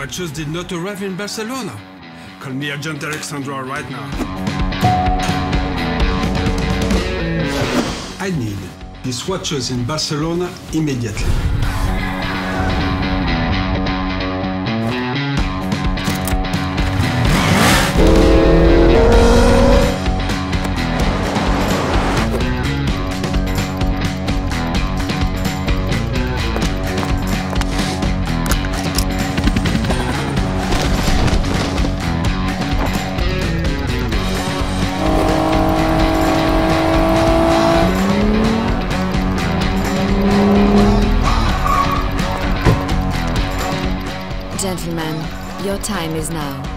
watches did not arrive in Barcelona. Call me Agent Alexandra right now. I need these watches in Barcelona immediately. Gentlemen, your time is now.